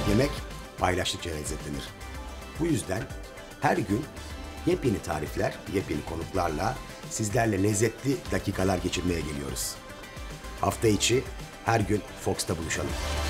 Yemek paylaştıkça lezzetlenir. Bu yüzden her gün yepyeni tarifler, yepyeni konuklarla sizlerle lezzetli dakikalar geçirmeye geliyoruz. Hafta içi her gün Fox'ta buluşalım.